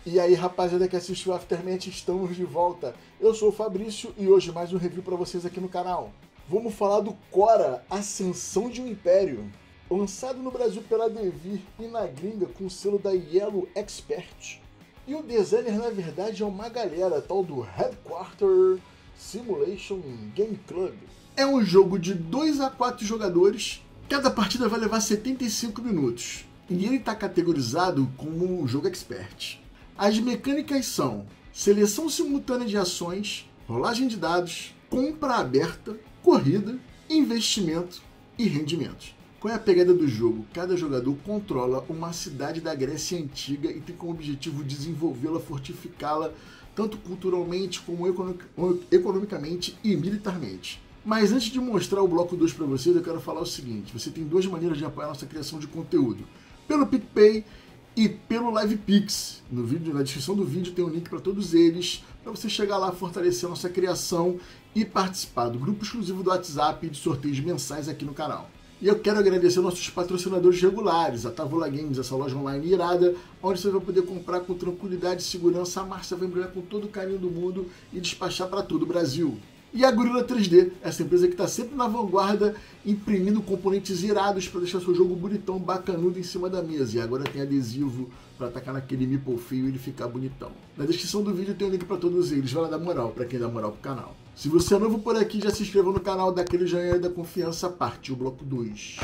E aí, rapaziada que assistiu o Aftermath, estamos de volta. Eu sou o Fabrício e hoje mais um review para vocês aqui no canal. Vamos falar do Cora, Ascensão de um Império. Lançado no Brasil pela Devir e na gringa com o selo da Yellow Expert. E o designer, na verdade, é uma galera, tal do Headquarter Simulation Game Club. É um jogo de 2 a 4 jogadores, cada partida vai levar 75 minutos. E ele está categorizado como um jogo expert. As mecânicas são seleção simultânea de ações, rolagem de dados, compra aberta, corrida, investimento e rendimento. Qual é a pegada do jogo? Cada jogador controla uma cidade da Grécia Antiga e tem como objetivo desenvolvê-la, fortificá-la, tanto culturalmente como economicamente e militarmente. Mas antes de mostrar o bloco 2 para vocês, eu quero falar o seguinte: você tem 2 maneiras de apoiar a nossa criação de conteúdo. Pelo PicPay e pelo LivePix. Na descrição do vídeo tem um link para todos eles, para você chegar lá, fortalecer a nossa criação e participar do grupo exclusivo do WhatsApp e de sorteios mensais aqui no canal. E eu quero agradecer nossos patrocinadores regulares, a Tavola Games, essa loja online irada, onde você vai poder comprar com tranquilidade e segurança. A Márcia vai embrulhar com todo o carinho do mundo e despachar para todo o Brasil. E a Gorilla 3D, essa empresa que está sempre na vanguarda, imprimindo componentes irados para deixar seu jogo bonitão, bacanudo em cima da mesa. E agora tem adesivo para atacar naquele meeple feio e ele ficar bonitão. Na descrição do vídeo tem um link para todos eles, vai lá dar moral, para quem dá moral pro canal. Se você é novo por aqui, já se inscreva no canal, dá aquele joinha da confiança, partiu o bloco 2.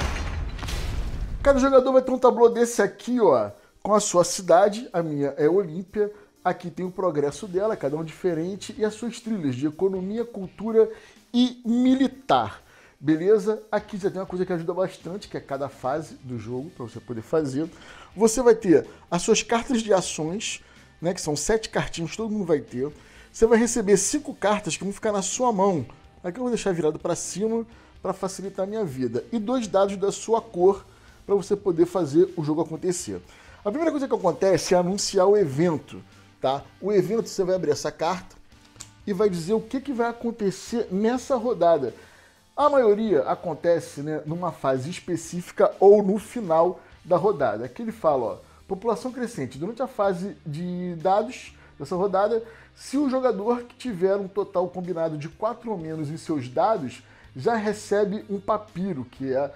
Cada jogador vai ter um tablô desse aqui, ó, com a sua cidade. A minha é Olímpia. Aqui tem o progresso dela, cada um diferente, e as suas trilhas de economia, cultura e militar. Beleza? Aqui já tem uma coisa que ajuda bastante, que é cada fase do jogo, para você poder fazer. Você vai ter as suas cartas de ações, né, que são 7 cartinhas, todo mundo vai ter. Você vai receber 5 cartas que vão ficar na sua mão. Aqui eu vou deixar virado para cima para facilitar a minha vida. E 2 dados da sua cor para você poder fazer o jogo acontecer. A primeira coisa que acontece é anunciar o evento. Tá? O evento, você vai abrir essa carta e vai dizer o que vai acontecer nessa rodada. A maioria acontece, né, numa fase específica ou no final da rodada. Aqui ele fala, ó, população crescente. Durante a fase de dados dessa rodada, se o jogador que tiver um total combinado de 4 ou menos em seus dados, já recebe um papiro, que é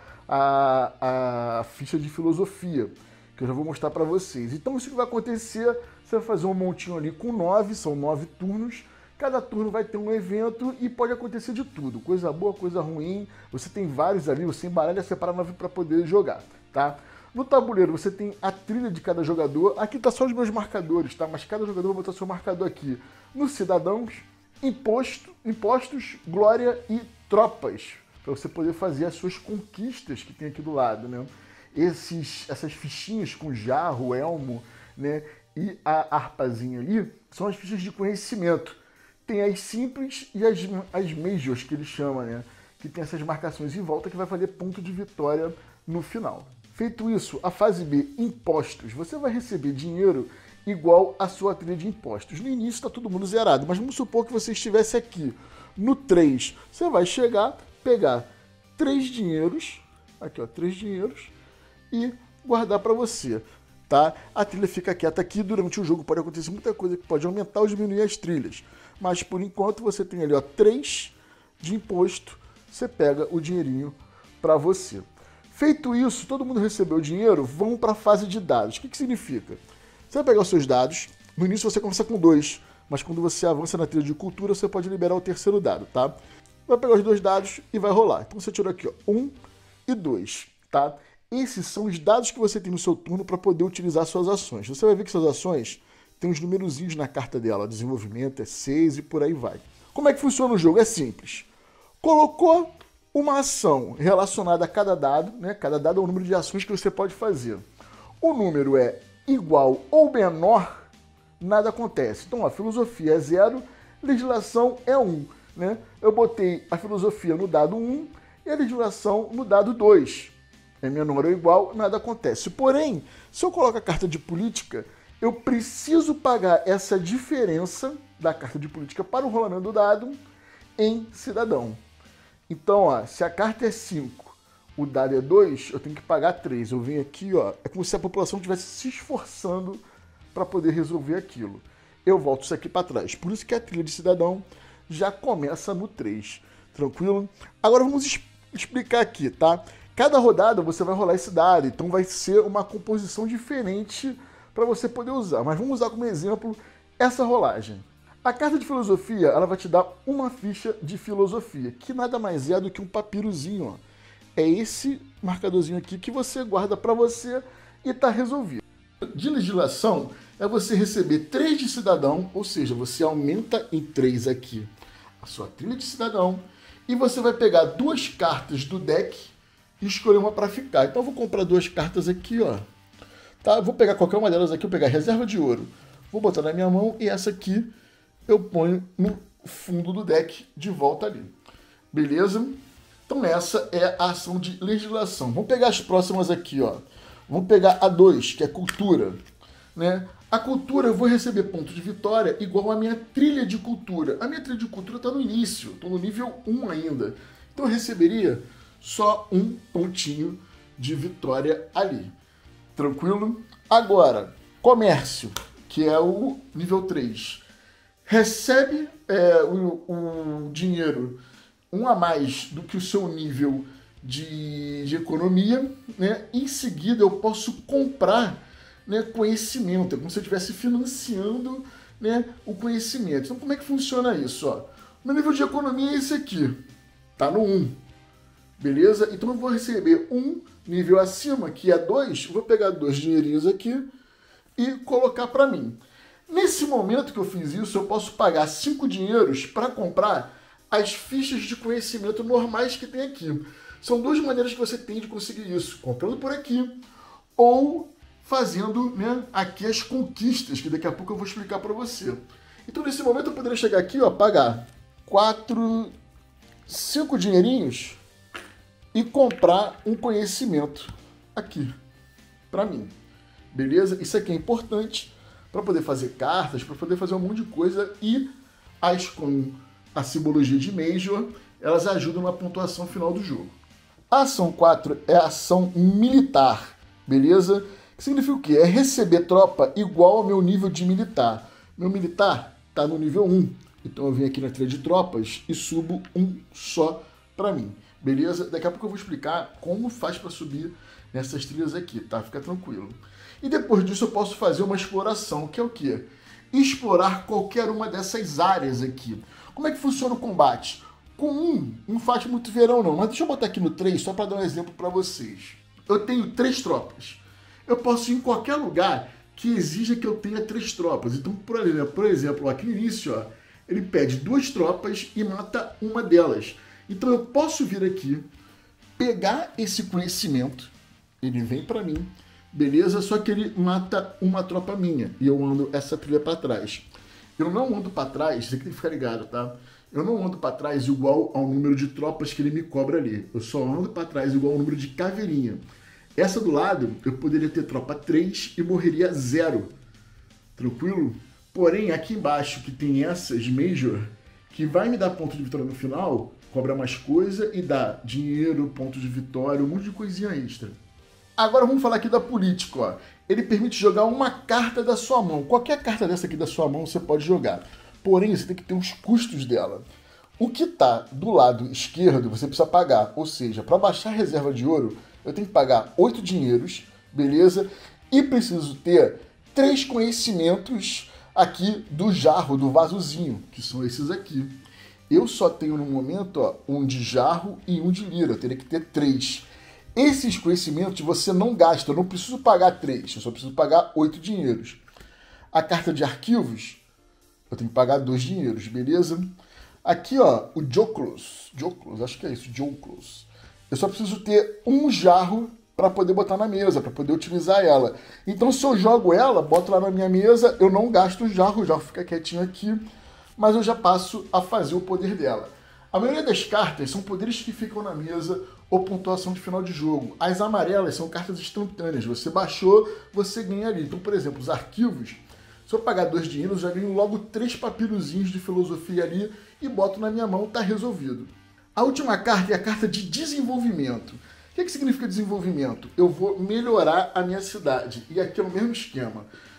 a ficha de filosofia, que eu já vou mostrar para vocês. Então isso que vai acontecer, você vai fazer um montinho ali com 9, são 9 turnos. Cada turno vai ter um evento e pode acontecer de tudo. Coisa boa, coisa ruim. Você tem vários ali, você embaralha, separa 9 para poder jogar, tá? No tabuleiro você tem a trilha de cada jogador. Aqui tá só os meus marcadores, tá? Mas cada jogador vai botar seu marcador aqui. No cidadãos, impostos, glória e tropas. Para você poder fazer as suas conquistas que tem aqui do lado, né? Essas fichinhas com jarro, elmo, né, e a harpazinha ali, são as fichas de conhecimento. Tem as simples e as majors, que ele chama, né, que tem essas marcações em volta que vai fazer ponto de vitória no final. Feito isso, a fase B, impostos. Você vai receber dinheiro igual a sua trilha de impostos. No início está todo mundo zerado, mas vamos supor que você estivesse aqui no 3. Você vai chegar, pegar 3 dinheiros, aqui ó, 3 dinheiros, e guardar para você, tá? A trilha fica quieta aqui, durante o jogo pode acontecer muita coisa que pode aumentar ou diminuir as trilhas, mas por enquanto você tem ali, ó, 3 de imposto, você pega o dinheirinho para você. Feito isso, todo mundo recebeu o dinheiro, vão para a fase de dados. O que significa? Você vai pegar os seus dados, no início você começa com 2, mas quando você avança na trilha de cultura, você pode liberar o terceiro dado, tá? Vai pegar os 2 dados e vai rolar. Então você tirou aqui, ó, 1 e 2, tá? Esses são os dados que você tem no seu turno para poder utilizar suas ações. Você vai ver que suas ações tem uns numerozinhos na carta dela. Desenvolvimento é 6 e por aí vai. Como é que funciona o jogo? É simples. Colocou uma ação relacionada a cada dado, né? Cada dado é o número de ações que você pode fazer. O número é igual ou menor, nada acontece. Então a filosofia é 0, legislação é 1. Né? Eu botei a filosofia no dado 1 e a legislação no dado 2. É menor ou igual, nada acontece. Porém, se eu coloco a carta de política, eu preciso pagar essa diferença da carta de política para o rolamento do dado em cidadão. Então, ó, se a carta é 5, o dado é 2, eu tenho que pagar 3. Eu venho aqui, ó, é como se a população estivesse se esforçando para poder resolver aquilo. Eu volto isso aqui para trás. Por isso que a trilha de cidadão já começa no 3. Tranquilo? Agora vamos explicar aqui, tá? Cada rodada você vai rolar esse dado, então vai ser uma composição diferente para você poder usar. Mas vamos usar como exemplo essa rolagem. A carta de filosofia, ela vai te dar uma ficha de filosofia, que nada mais é do que um papirozinho, ó. É esse marcadorzinho aqui que você guarda para você e tá resolvido. De legislação é você receber 3 de cidadão, ou seja, você aumenta em 3 aqui a sua trilha de cidadão e você vai pegar 2 cartas do deck e escolher uma para ficar. Então eu vou comprar 2 cartas aqui, ó. Tá? Vou pegar qualquer uma delas aqui, vou pegar reserva de ouro, vou botar na minha mão e essa aqui eu ponho no fundo do deck de volta ali. Beleza? Então essa é a ação de legislação. Vamos pegar as próximas aqui, ó. Vamos pegar a 2, que é cultura, né? A cultura eu vou receber ponto de vitória igual a minha trilha de cultura. A minha trilha de cultura está no início, estou no nível 1 ainda. Então eu receberia só um pontinho de vitória ali. Tranquilo? Agora, comércio, que é o nível 3. Recebe o dinheiro 1 a mais do que o seu nível de economia, né? Em seguida eu posso comprar, né, conhecimento, é como se eu estivesse financiando, né, o conhecimento. Então como é que funciona isso? Ó? Meu nível de economia é esse aqui, tá no 1, beleza? Então eu vou receber um nível acima, que é 2, vou pegar 2 dinheirinhos aqui e colocar para mim. Nesse momento que eu fiz isso, eu posso pagar 5 dinheiros para comprar as fichas de conhecimento normais que tem aqui. São 2 maneiras que você tem de conseguir isso, comprando por aqui ou fazendo, né, aqui as conquistas, que daqui a pouco eu vou explicar para você. Então nesse momento eu poderia chegar aqui, ó, pagar 5 dinheirinhos e comprar um conhecimento aqui para mim. Beleza? Isso aqui é importante para poder fazer cartas, para poder fazer um monte de coisa, e as com a simbologia de Major, elas ajudam na pontuação final do jogo. A ação 4 é a ação militar, beleza? Que significa o quê? É receber tropa igual ao meu nível de militar. Meu militar está no nível 1, então eu venho aqui na trilha de tropas e subo um só para mim, beleza? Daqui a pouco eu vou explicar como faz para subir nessas trilhas aqui, tá? Fica tranquilo. E depois disso eu posso fazer uma exploração, que é o quê? Explorar qualquer uma dessas áreas aqui. Como é que funciona o combate? Com 1, não faz muito verão não, mas deixa eu botar aqui no 3 só para dar um exemplo para vocês. Eu tenho 3 tropas. Eu posso ir em qualquer lugar que exija que eu tenha 3 tropas. Então, por exemplo, aqui no início, ó, ele pede 2 tropas e mata uma delas. Então eu posso vir aqui, pegar esse conhecimento, ele vem para mim, beleza? Só que ele mata uma tropa minha e eu ando essa trilha para trás. Eu não ando para trás, você tem que ficar ligado, tá? Eu não ando para trás igual ao número de tropas que ele me cobra ali. Eu só ando para trás igual ao número de caveirinha. Essa do lado, eu poderia ter tropa 3 e morreria 0. Tranquilo? Porém, aqui embaixo, que tem essas Major, que vai me dar ponto de vitória no final, cobra mais coisa e dá dinheiro, ponto de vitória, um monte de coisinha extra. Agora vamos falar aqui da política, ó. Ele permite jogar uma carta da sua mão. Qualquer carta dessa aqui da sua mão você pode jogar. Porém, você tem que ter os custos dela. O que está do lado esquerdo você precisa pagar. Ou seja, para baixar a reserva de ouro, eu tenho que pagar 8 dinheiros, beleza? E preciso ter 3 conhecimentos aqui do jarro, do vasozinho, que são esses aqui. Eu só tenho no momento, ó, um de jarro e um de lira. Eu teria que ter 3. Esses conhecimentos você não gasta, eu não preciso pagar 3, eu só preciso pagar 8 dinheiros. A carta de arquivos, eu tenho que pagar 2 dinheiros, beleza? Aqui, ó, o Joklos, acho que é isso, Joklos. Eu só preciso ter um jarro para poder botar na mesa, para poder utilizar ela. Então, se eu jogo ela, boto lá na minha mesa, eu não gasto o jarro fica quietinho aqui, mas eu já passo a fazer o poder dela. A maioria das cartas são poderes que ficam na mesa ou pontuação de final de jogo. As amarelas são cartas instantâneas. Você baixou, você ganha ali. Então, por exemplo, os arquivos, se eu pagar 2 dinheiros, eu já ganho logo 3 papirozinhos de filosofia ali e boto na minha mão, tá resolvido. A última carta é a carta de desenvolvimento. O que significa desenvolvimento? Eu vou melhorar a minha cidade. E aqui é o mesmo esquema.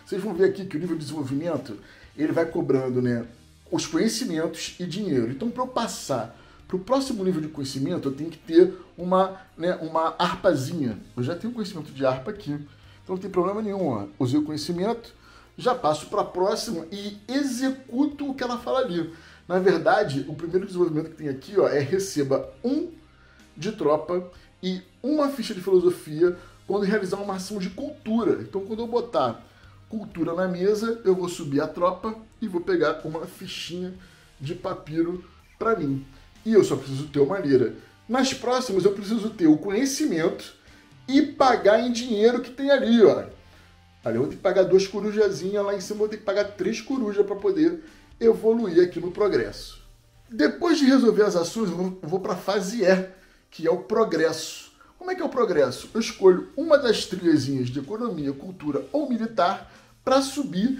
Vocês vão ver aqui que o nível de desenvolvimento, ele vai cobrando, né, os conhecimentos e dinheiro. Então, para eu passar para o próximo nível de conhecimento, eu tenho que ter uma harpazinha. Eu já tenho conhecimento de harpa aqui, então não tem problema nenhum. Ó. Usei o conhecimento, já passo para a próxima e executo o que ela fala ali. Na verdade, o primeiro desenvolvimento que tem aqui, ó, é receba 1 de tropa e 1 ficha de filosofia quando realizar uma ação de cultura. Então, quando eu botar cultura na mesa, eu vou subir a tropa e vou pegar uma fichinha de papiro para mim. E eu só preciso ter uma lira. Nas próximas, eu preciso ter o conhecimento e pagar em dinheiro que tem ali, ó. Ali eu vou ter que pagar 2 corujazinhas, lá em cima eu vou ter que pagar 3 corujas para poder evoluir aqui no progresso. Depois de resolver as ações, eu vou para a fase E, que é o progresso. Como é que é o progresso? Eu escolho uma das trilhazinhas de economia, cultura ou militar para subir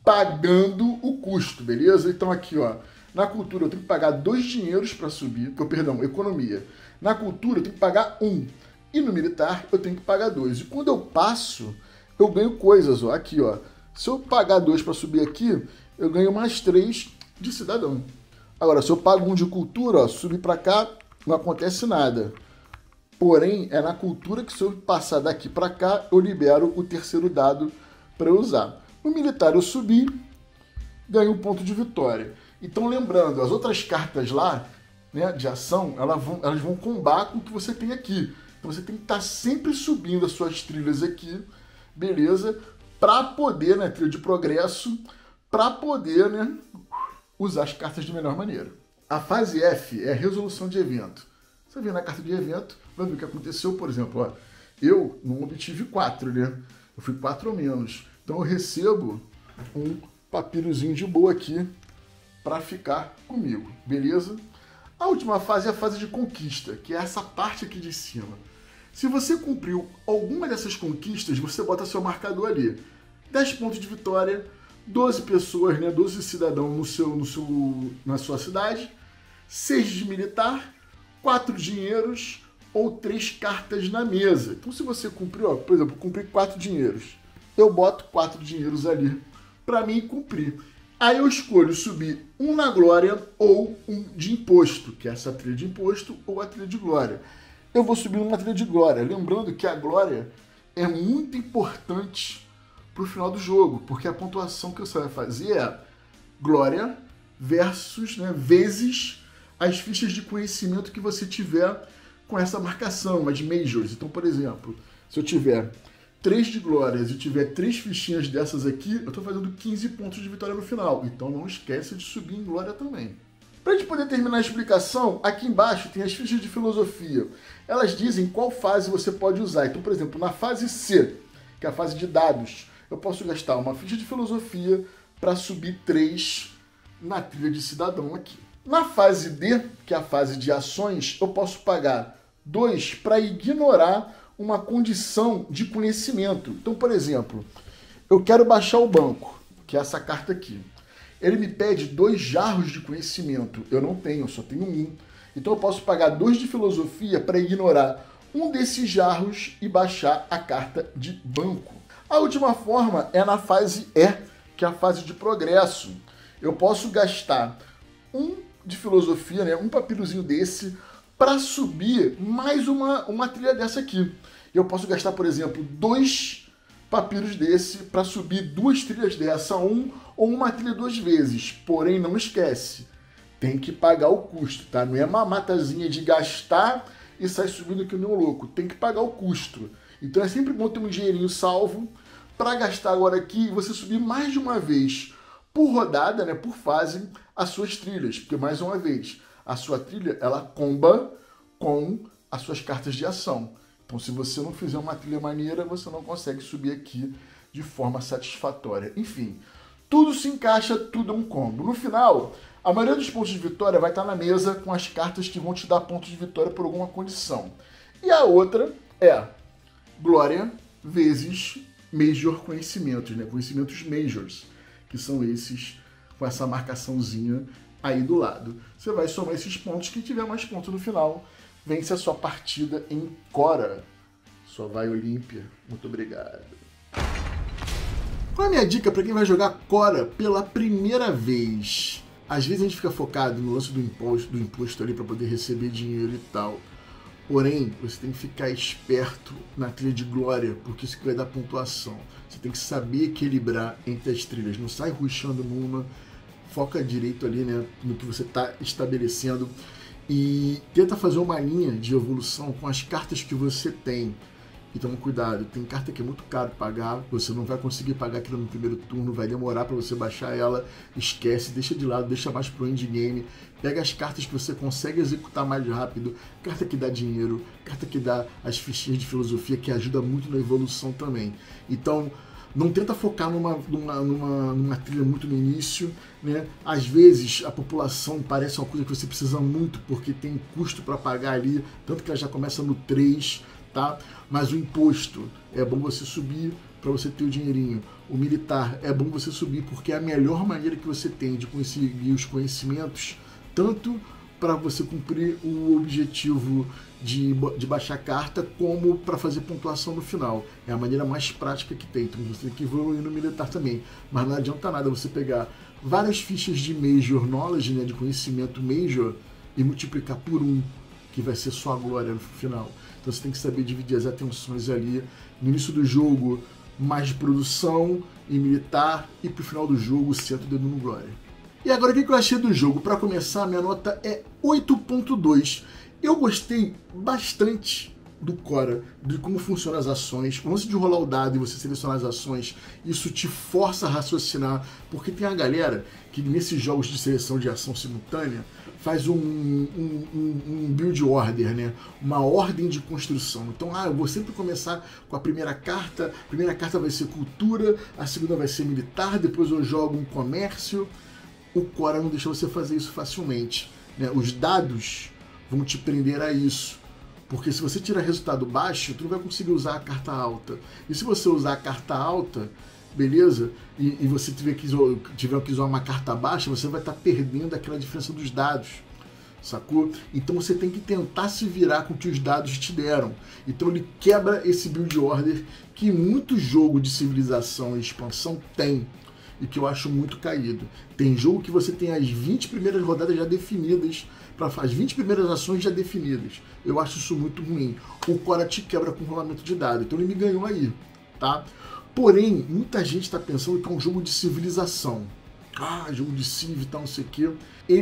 pagando o custo, beleza? Então aqui, ó, na cultura eu tenho que pagar 2 dinheiros para subir, economia. Na cultura eu tenho que pagar 1. E no militar eu tenho que pagar 2. E quando eu passo, eu ganho coisas, ó. Aqui, ó. Se eu pagar 2 para subir aqui, eu ganho mais 3 de cidadão. Agora, se eu pago 1 de cultura, ó, subir para cá, não acontece nada. Porém, é na cultura que se eu passar daqui para cá, eu libero o terceiro dado para eu usar. No militar eu subi, ganho um ponto de vitória. Então, lembrando, as outras cartas lá, né, de ação, elas vão combar com o que você tem aqui. Então, você tem que estar sempre subindo as suas trilhas aqui, beleza? Para poder, né, trilha de progresso, para poder, né, usar as cartas de melhor maneira. A fase F é a resolução de evento. Você vê na carta de evento, vai ver o que aconteceu, por exemplo, ó, eu não obtive 4, né? Eu fui 4 ou menos. Então eu recebo um papirozinho de boa aqui para ficar comigo, beleza? A última fase é a fase de conquista, que é essa parte aqui de cima. Se você cumpriu alguma dessas conquistas, você bota seu marcador ali. 10 pontos de vitória, 12 pessoas, né, 12 cidadãos na sua cidade, 6 de militar, 4 dinheiros ou 3 cartas na mesa. Então, se você cumpriu, ó, por exemplo, cumpri 4 dinheiros, eu boto 4 dinheiros ali para mim cumprir. Aí eu escolho subir 1 na glória ou 1 de imposto, que é essa trilha de imposto ou a trilha de glória. Eu vou subir uma trilha de glória, lembrando que a glória é muito importante para o final do jogo, porque a pontuação que você vai fazer é glória versus, né, vezes as fichas de conhecimento que você tiver com essa marcação, as majors. Então, por exemplo, se eu tiver 3 de glórias e tiver 3 fichinhas dessas aqui, eu estou fazendo 15 pontos de vitória no final. Então não esquece de subir em glória também. Para a gente poder terminar a explicação, aqui embaixo tem as fichas de filosofia. Elas dizem qual fase você pode usar. Então, por exemplo, na fase C, que é a fase de dados, eu posso gastar uma ficha de filosofia para subir 3 na trilha de cidadão aqui. Na fase D, que é a fase de ações, eu posso pagar 2 para ignorar uma condição de conhecimento. Então, por exemplo, eu quero baixar o banco, que é essa carta aqui. Ele me pede 2 jarros de conhecimento. Eu não tenho, eu só tenho 1. Então eu posso pagar 2 de filosofia para ignorar um desses jarros e baixar a carta de banco. A última forma é na fase E, que é a fase de progresso. Eu posso gastar 1 de filosofia, né, um papirozinho desse, para subir mais uma trilha dessa aqui. Eu posso gastar, por exemplo, 2 papiros desse para subir 2 trilhas dessa, ou uma trilha 2 vezes. Porém, não esquece, tem que pagar o custo, tá? Não é uma matazinha de gastar e sair subindo que nem um louco. Tem que pagar o custo. Então é sempre bom ter um dinheirinho salvo para gastar agora aqui e você subir mais de uma vez por rodada, né, por fase, as suas trilhas. Porque, mais uma vez, a sua trilha, ela comba com as suas cartas de ação. Então, se você não fizer uma trilha maneira, você não consegue subir aqui de forma satisfatória. Enfim, tudo se encaixa, tudo é um combo. No final, a maioria dos pontos de vitória vai estar na mesa com as cartas que vão te dar pontos de vitória por alguma condição. E a outra é glória vezes major conhecimentos, né? Conhecimentos majors, que são esses com essa marcaçãozinha aí do lado. Você vai somar esses pontos, quem tiver mais pontos no final vence a sua partida em Cora. Só vai Olímpia. Muito obrigado. Qual é a minha dica para quem vai jogar Cora pela primeira vez? Às vezes a gente fica focado no lance do imposto ali para poder receber dinheiro e tal. Porém, você tem que ficar esperto na trilha de glória, porque isso que vai dar pontuação. Você tem que saber equilibrar entre as trilhas. Não sai rushando numa, foca direito ali, né, no que você está estabelecendo e tenta fazer uma linha de evolução com as cartas que você tem. Então, cuidado, tem carta que é muito caro pagar, você não vai conseguir pagar aquilo no primeiro turno, vai demorar para você baixar ela, esquece, deixa de lado, deixa mais pro endgame, pega as cartas que você consegue executar mais rápido, carta que dá dinheiro, carta que dá as fichinhas de filosofia, que ajuda muito na evolução também. Então, não tenta focar numa trilha muito no início, né? Às vezes a população parece uma coisa que você precisa muito, porque tem custo para pagar ali, tanto que ela já começa no 3, tá? Mas o imposto é bom você subir para você ter o dinheirinho. O militar é bom você subir porque é a melhor maneira que você tem de conseguir os conhecimentos, tanto para você cumprir o objetivo de baixar a carta, como para fazer pontuação no final. É a maneira mais prática que tem. Então você tem que evoluir no militar também. Mas não adianta nada você pegar várias fichas de Major Knowledge, né, de conhecimento Major, e multiplicar por 1, que vai ser só a glória no final. Então você tem que saber dividir as atenções ali. No início do jogo, mais de produção e militar, e pro final do jogo, senta o dedo no glória. E agora o que eu achei do jogo? Para começar, minha nota é 8.2. Eu gostei bastante do Cora, de como funcionam as ações. O lance de rolar o dado e você selecionar as ações, isso te força a raciocinar, porque tem a galera que nesses jogos de seleção de ação simultânea faz um build order, né? Uma ordem de construção. Então, eu vou sempre começar com a primeira carta vai ser cultura, a segunda vai ser militar, depois eu jogo um comércio. O Cora não deixa você fazer isso facilmente, né? Os dados vão te prender a isso, porque se você tirar resultado baixo, tu não vai conseguir usar a carta alta. E se você usar a carta alta, beleza, e você tiver que usar uma carta baixa, você vai estar perdendo aquela diferença dos dados, sacou? Então você tem que tentar se virar com o que os dados te deram. Então ele quebra esse build order que muito jogo de civilização e expansão tem, e que eu acho muito caído. Tem jogo que você tem as 20 primeiras rodadas já definidas, as 20 primeiras ações já definidas. Eu acho isso muito ruim. O Cora te quebra com rolamento de dado, então ele me ganhou aí, tá? Porém, muita gente está pensando que é um jogo de civilização. Jogo de civ e tal, não sei o quê.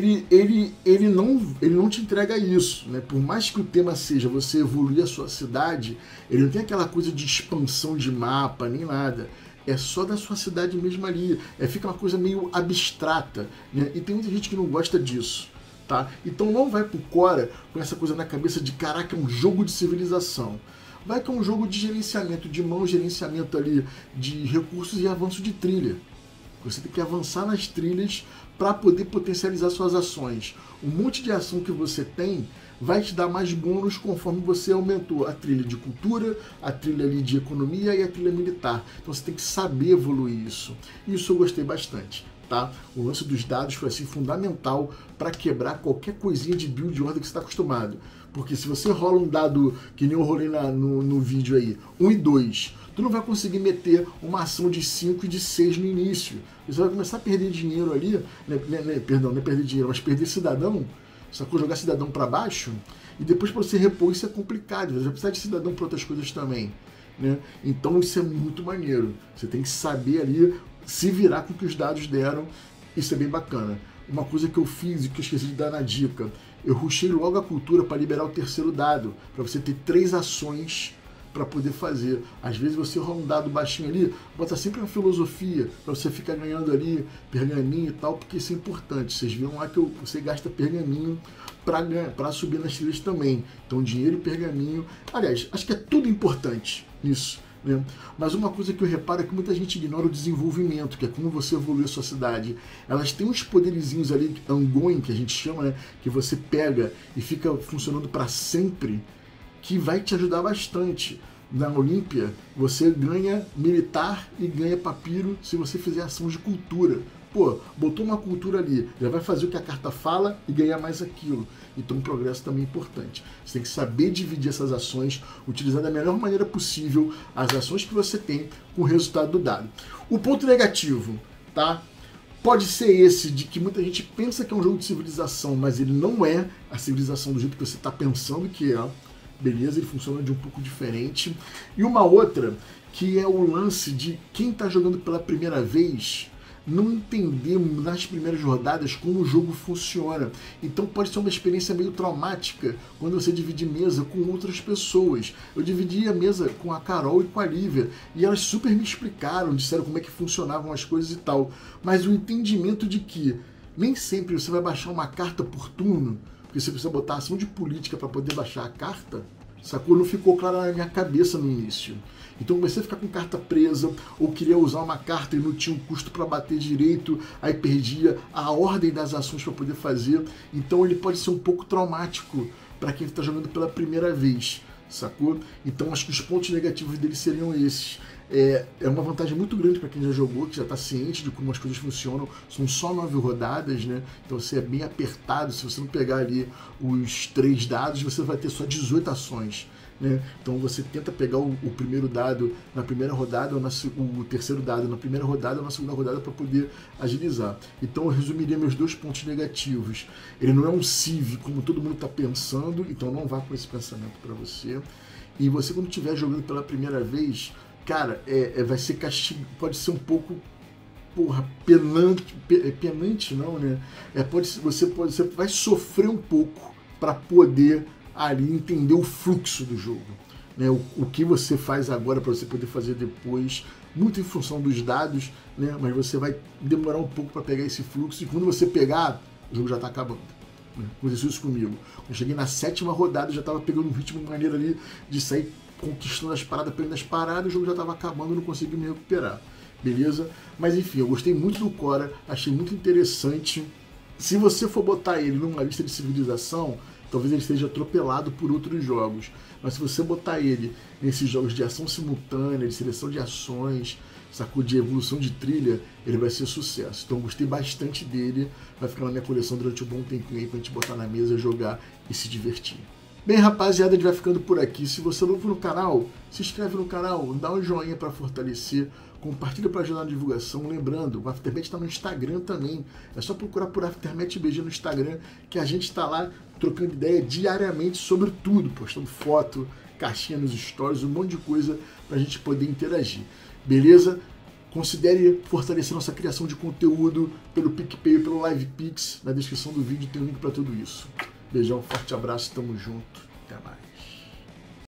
Ele não te entrega isso, né? Por mais que o tema seja você evoluir a sua cidade, ele não tem aquela coisa de expansão de mapa, nem nada. É só da sua cidade mesmo ali. Fica uma coisa meio abstrata, né? E tem muita gente que não gosta disso, tá? Então não vai pro Cora com essa coisa na cabeça de caraca, é um jogo de civilização. Vai que é um jogo de gerenciamento de mão, gerenciamento ali de recursos e avanço de trilha. Você tem que avançar nas trilhas para poder potencializar suas ações. Um monte de ação que você tem vai te dar mais bônus conforme você aumentou a trilha de cultura, a trilha ali de economia e a trilha militar. Então você tem que saber evoluir isso. Isso eu gostei bastante, tá? O lance dos dados foi assim fundamental para quebrar qualquer coisinha de build order que você está acostumado. Porque se você rola um dado, que nem eu rolei no vídeo aí, 1 e 2, tu não vai conseguir meter uma ação de 5 e de 6 no início. Você vai começar a perder dinheiro ali, perdão, não é perder dinheiro, mas perder cidadão, sacou? Jogar cidadão para baixo, e depois para você repor isso é complicado, você vai precisar de cidadão para outras coisas também, né? Então isso é muito maneiro, você tem que saber ali se virar com o que os dados deram, isso é bem bacana. Uma coisa que eu fiz e que eu esqueci de dar na dica, eu rushei logo a cultura para liberar o terceiro dado, para você ter 3 ações para poder fazer. Às vezes você rola um dado baixinho ali, bota sempre uma filosofia, para você ficar ganhando ali pergaminho e tal, porque isso é importante. Vocês viram lá que você gasta pergaminho para subir nas trilhas também. Então dinheiro e pergaminho, aliás, acho que é tudo importante nisso, né? Mas uma coisa que eu reparo é que muita gente ignora o desenvolvimento, que é como você evolui a sua cidade. Elas têm uns poderizinhos ali, ongoing, que a gente chama, né? Que você pega e fica funcionando para sempre, que vai te ajudar bastante. Na Olímpia, você ganha militar e ganha papiro se você fizer ação de cultura. pô, botou uma cultura ali, já vai fazer o que a carta fala e ganhar mais aquilo. Então o progresso também é importante. Você tem que saber dividir essas ações, utilizar da melhor maneira possível as ações que você tem com o resultado do dado. O ponto negativo, tá? Pode ser esse, de que muita gente pensa que é um jogo de civilização, mas ele não é a civilização do jeito que você está pensando que é. Beleza, ele funciona de um pouco diferente. E uma outra, que é o lance de quem está jogando pela primeira vez não entender nas primeiras rodadas como o jogo funciona. Então pode ser uma experiência meio traumática quando você divide mesa com outras pessoas. Eu dividi a mesa com a Carol e com a Lívia e elas super me explicaram, disseram como é que funcionavam as coisas e tal. Mas o entendimento de que nem sempre você vai baixar uma carta por turno, porque você precisa botar ação de política para poder baixar a carta, sacou? Não ficou claro na minha cabeça no início. Então comecei a ficar com carta presa, ou queria usar uma carta e não tinha um custo para bater direito, aí perdia a ordem das ações para poder fazer. Então ele pode ser um pouco traumático para quem está jogando pela primeira vez, sacou? Então acho que os pontos negativos dele seriam esses. É uma vantagem muito grande para quem já jogou, que já está ciente de como as coisas funcionam. São só 9 rodadas, né? Então você é bem apertado. Se você não pegar ali os 3 dados, você vai ter só 18 ações. Né? Então você tenta pegar o primeiro dado na primeira rodada, ou o terceiro dado na primeira rodada ou na segunda rodada para poder agilizar. Então eu resumiria meus 2 pontos negativos. Ele não é um Civ como todo mundo está pensando, então não vá com esse pensamento para você. E você, quando estiver jogando pela primeira vez, cara, vai ser castigo, pode ser um pouco, porra, penante não, né? Você vai sofrer um pouco para poder ali entender o fluxo do jogo, né? O que você faz agora para você poder fazer depois, muito em função dos dados, né? Mas você vai demorar um pouco para pegar esse fluxo e quando você pegar, o jogo já está acabando. Aconteceu isso comigo. Eu cheguei na 7ª rodada, já estava pegando um ritmo de maneira ali de sair conquistando as paradas, pegando as paradas, o jogo já estava acabando, eu não consegui me recuperar. Beleza? Mas enfim, eu gostei muito do Cora, achei muito interessante. Se você for botar ele numa lista de civilização, talvez ele seja atropelado por outros jogos. Mas se você botar ele nesses jogos de ação simultânea, de seleção de ações, sacou, de evolução de trilha, ele vai ser sucesso. Então eu gostei bastante dele, vai ficar na minha coleção durante um bom tempinho aí pra gente botar na mesa, jogar e se divertir. Bem, rapaziada, a gente vai ficando por aqui. Se você é novo no canal, se inscreve no canal, dá um joinha para fortalecer, compartilha para ajudar na divulgação. Lembrando, o Aftermath está no Instagram também. É só procurar por Aftermath BG no Instagram, que a gente está lá trocando ideia diariamente sobre tudo, postando foto, caixinha nos stories, um monte de coisa para a gente poder interagir. Beleza? Considere fortalecer nossa criação de conteúdo pelo PicPay, pelo LivePix. Na descrição do vídeo tem um link para tudo isso. Beijão, forte abraço, tamo junto.